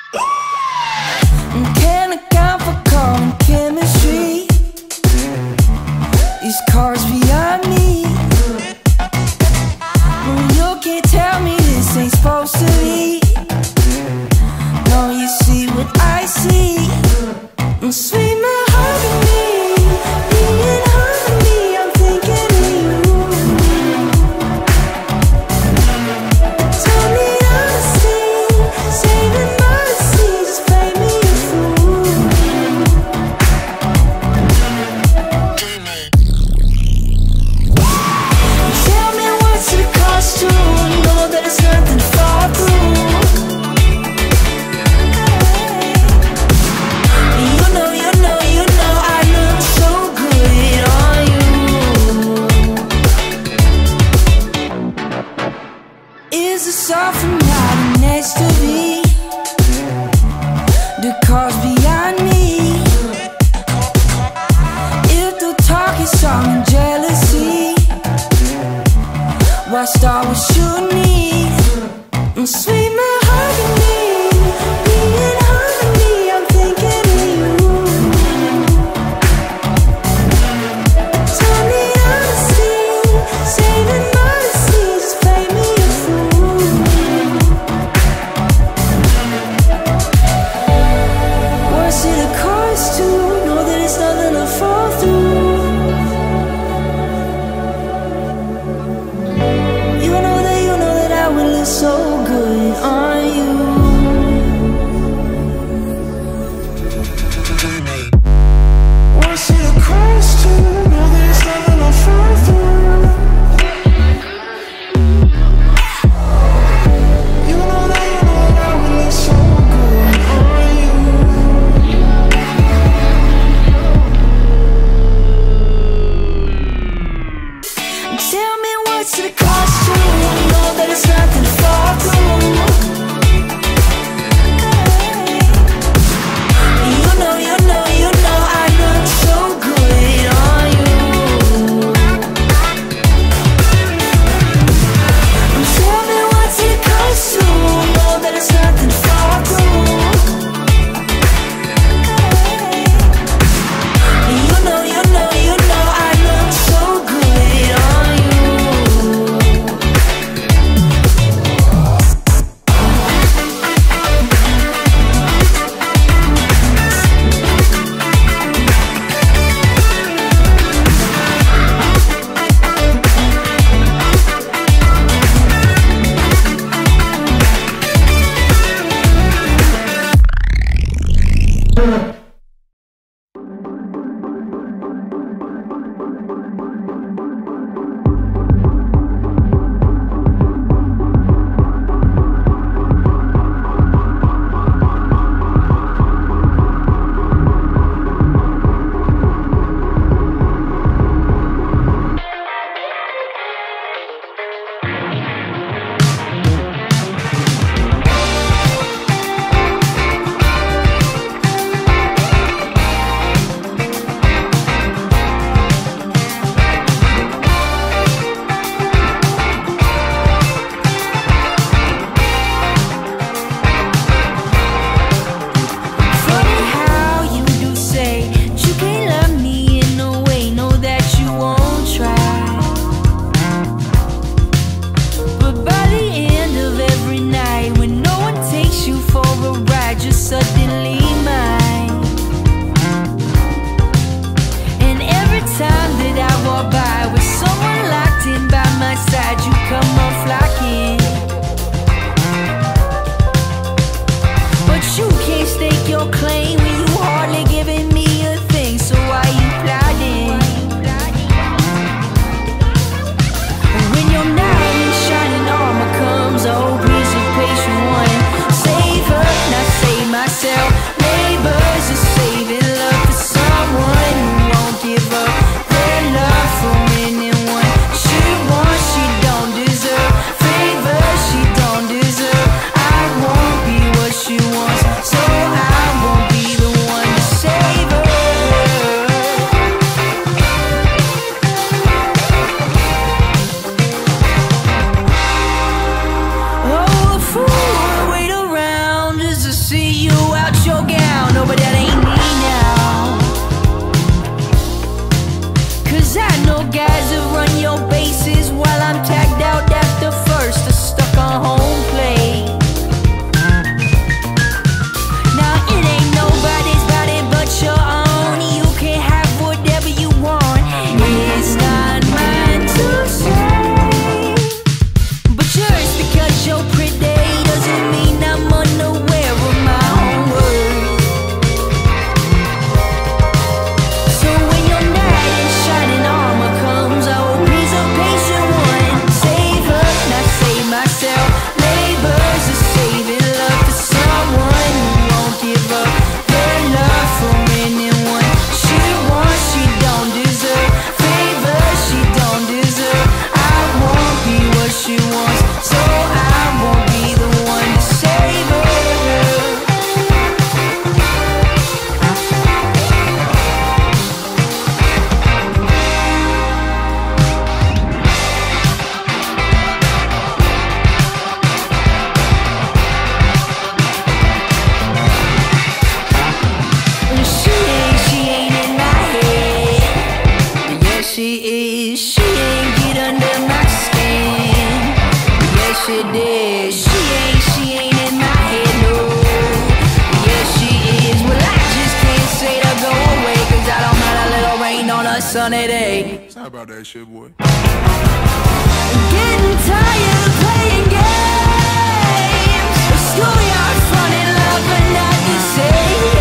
Can't account for common chemistry. These cars beyond me. Well, you can't tell me this ain't supposed to be. No, you see what I see. Sweet mahogany, being honey, I'm thinking of you. Tell me honesty, saving mercy, just play me a fool. Tell me what's it cost to know that it's nothing to fall through. Is the suffering right next to me? The cars beyond me. If the talk is song and jealousy, why start with you need? Sweet mahogany, being honey, I'm thinking of you. Tell me honesty, saving mercy, just play me a fool. What's it a cost to know that it's nothing to fall through? You know that I would look so good I know guys that run your bases while I'm tagged out after first or stuck on home plate. Now it ain't nobody's body but your own. You can have whatever you want. It's not mine to say, but yours because you're pretty doesn't mean I'm unaware of my own worth. So when your knight in shining armor comes, I hope he's a patient one. Save her, not save myself. Labor's a saving love for someone who won't give up their love for anyone. She wants, she don't deserve favors, she don't deserve. I won't be what she wants, so I won't be the one to save her. She ain't in my head. Yes, she is. She ain't get under my skin. Yes, she did. She ain't in my head, no. Yes, she is. Well, I just can't say to go away, 'cause I don't mind a little rain on a sunny day. Sorry about that shit, boy. Getting tired of playing games. Schoolyard fun and love, but not the same.